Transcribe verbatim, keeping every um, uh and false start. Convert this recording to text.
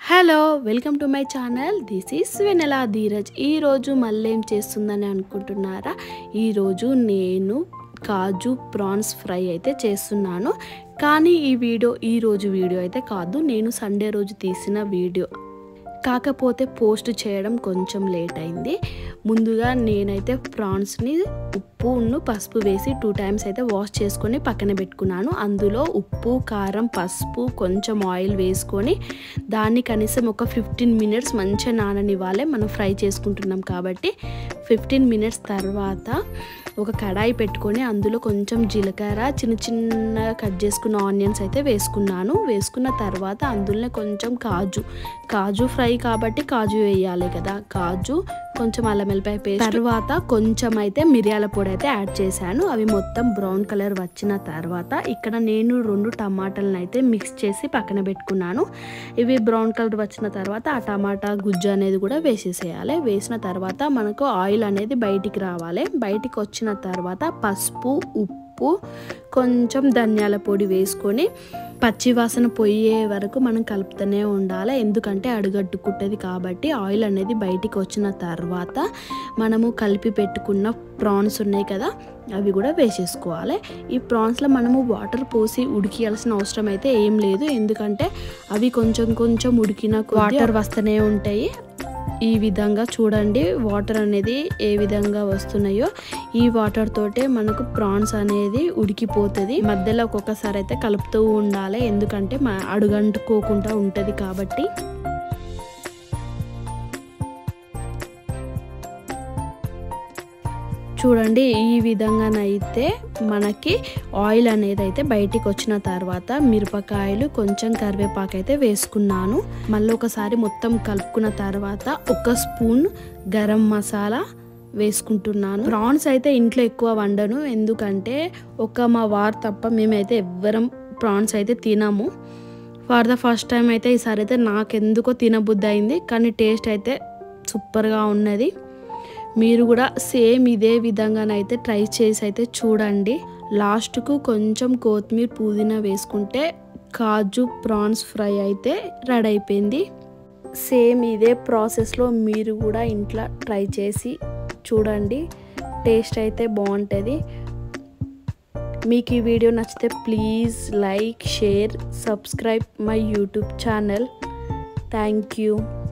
Hello welcome to my channel. This is Vennela Dheeraj. ఈరోజు మళ్ళీ ఏం చేస్తుందని అనుకుంటున్నారా? ఈరోజు నేను కాజు ప్రాన్స్ ఫ్రై అయితే చేస్తున్నాను. కానీ ఈ వీడియో ఈరోజు వీడియో అయితే కాదు, నేను సండే రోజు తీసిన వీడియో. కాకపోతే పోస్ట్ చేయడం కొంచెం లేట్ అయింది. ముందుగా నేనైతే ప్రాన్స్ని ఉప్పును పసుపు వేసి టూ టైమ్స్ అయితే వాష్ చేసుకొని పక్కన పెట్టుకున్నాను. అందులో ఉప్పు, కారం, పసుపు, కొంచెం ఆయిల్ వేసుకొని దాన్ని కనీసం ఒక ఫిఫ్టీన్ మినిట్స్ మంచిగా నాననివ్వాలి. మనం ఫ్రై చేసుకుంటున్నాం కాబట్టి ఫిఫ్టీన్ మినిట్స్ తర్వాత ఒక కడాయి పెట్టుకొని అందులో కొంచెం జీలకర్ర, చిన్న చిన్న కట్ చేసుకున్న ఆనియన్స్ అయితే వేసుకున్నాను. వేసుకున్న తర్వాత అందులోనే కొంచెం కాజు కాజు ఫ్రై కాబట్టి కాజు వేయాలి కదా, కాజు కొంచెం అల్లం వెల్లిపాయ పేస్ట్, తర్వాత కొంచెం అయితే మిరియాల పొడి అయితే యాడ్ చేశాను. అవి మొత్తం బ్రౌన్ కలర్ వచ్చిన తర్వాత ఇక్కడ నేను రెండు టమాటాలను అయితే మిక్స్ చేసి పక్కన పెట్టుకున్నాను. ఇవి బ్రౌన్ కలర్ వచ్చిన తర్వాత ఆ టమాటా గుజ్జు అనేది కూడా వేసేసేయాలి. వేసిన తర్వాత మనకు ఆయిల్ అనేది బయటికి రావాలి. బయటికి వచ్చిన తర్వాత పసుపు, ఉప్పు, కొంచెం ధనియాల పొడి వేసుకొని పచ్చివాసన పోయే వరకు మనం కలుపుతూనే ఉండాలి. ఎందుకంటే అడుగట్టుకుంటుంది కాబట్టి. ఆయిల్ అనేది బయటికి వచ్చిన తర్వాత మనము కలిపి పెట్టుకున్న ప్రాన్స్ ఉన్నాయి కదా, అవి కూడా వేసేసుకోవాలి. ఈ ప్రాన్స్లో మనము వాటర్ పోసి ఉడికియాల్సిన అవసరం అయితే ఏం లేదు. ఎందుకంటే అవి కొంచెం కొంచెం ఉడికిన వాటర్ వస్తూనే ఉంటాయి. ఈ విధంగా చూడండి వాటర్ అనేది ఏ విధంగా వస్తున్నాయో. ఈ వాటర్ తోటే మనకు ప్రాన్స్ అనేది ఉడికిపోతుంది. మధ్యలో ఒక్కొక్కసారి అయితే కలుపుతూ ఉండాలి, ఎందుకంటే అడుగంటుకోకుండా ఉంటుంది కాబట్టి. చూడండి ఈ విధంగానైతే మనకి ఆయిల్ అనేది అయితే బయటికి వచ్చిన తర్వాత మిరపకాయలు, కొంచెం కరివేపాకు అయితే వేసుకున్నాను. మళ్ళీ ఒకసారి మొత్తం కలుపుకున్న తర్వాత ఒక స్పూన్ గరం మసాలా వేసుకుంటున్నాను. ప్రాన్స్ అయితే ఇంట్లో ఎక్కువ వండను, ఎందుకంటే ఒక మా వారు తప్ప మేమైతే ఎవ్వరం ప్రాన్స్ అయితే తినము. ఫర్ ద ఫస్ట్ టైం అయితే ఈసారి అయితే నాకెందుకో తినబుద్ధి అయింది, కానీ టేస్ట్ అయితే సూపర్గా ఉన్నది. మీరు కూడా సేమ్ ఇదే విధంగానైతే ట్రై చేసి అయితే చూడండి. లాస్ట్కు కొంచెం కొత్తిమీర, పుదీనా వేసుకుంటే కాజు ప్రాన్స్ ఫ్రై అయితే రెడీ అయిపోయింది. సేమ్ ఇదే ప్రాసెస్లో మీరు కూడా ఇంట్లో ట్రై చేసి చూడండి, టేస్ట్ అయితే బాగుంటుంది. మీకు ఈ వీడియో నచ్చితే please like, share, subscribe my YouTube channel. Thank you.